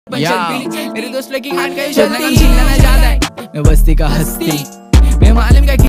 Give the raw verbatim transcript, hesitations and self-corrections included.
मेरे दोस्त लड़की खान का चलती, मैं बस्ती का हस्ती, मैं मालूम क्या